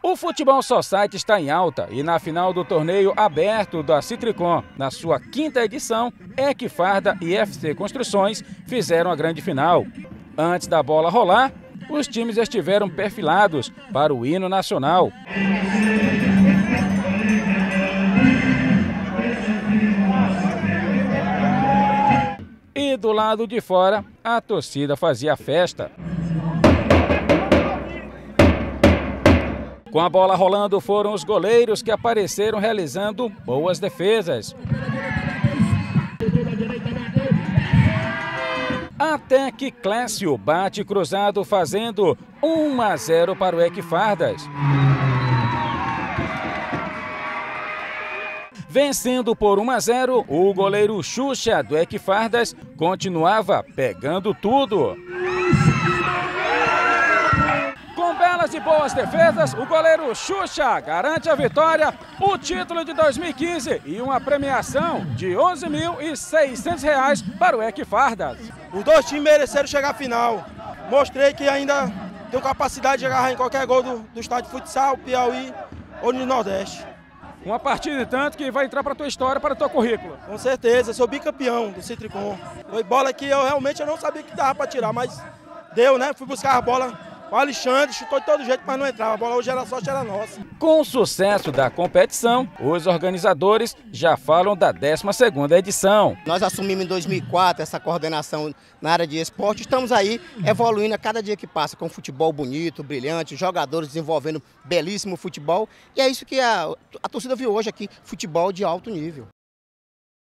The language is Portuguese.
O Futebol Society está em alta e na final do torneio aberto da Citricom, na sua 5ª edição, Equifarda e FC Construções fizeram a grande final. Antes da bola rolar, os times estiveram perfilados para o hino nacional. E do lado de fora, a torcida fazia festa. Com a bola rolando, foram os goleiros que apareceram realizando boas defesas. Até que Clécio bate cruzado fazendo 1-0 para o Equifardas. Vencendo por 1-0, o goleiro Xuxa do Equifardas continuava pegando tudo. Com belas e boas defesas, o goleiro Xuxa garante a vitória, o título de 2015 e uma premiação de R$ 11.600 para o Equifardas. Os dois times mereceram chegar à final. Mostrei que ainda tenho capacidade de agarrar em qualquer gol do estádio de futsal, Piauí ou no Nordeste. Uma partida de tanto que vai entrar para a tua história, para o teu currículo. Com certeza, sou bicampeão do Citricom. Foi bola que eu realmente não sabia que dava para tirar, mas deu, né? Fui buscar a bola. O Alexandre chutou de todo jeito, mas não entrava. A bola hoje era sorte, era nossa. Com o sucesso da competição, os organizadores já falam da 12ª edição. Nós assumimos em 2004 essa coordenação na área de esporte. Estamos aí evoluindo a cada dia que passa com futebol bonito, brilhante, jogadores desenvolvendo belíssimo futebol. E é isso que a torcida viu hoje aqui, futebol de alto nível.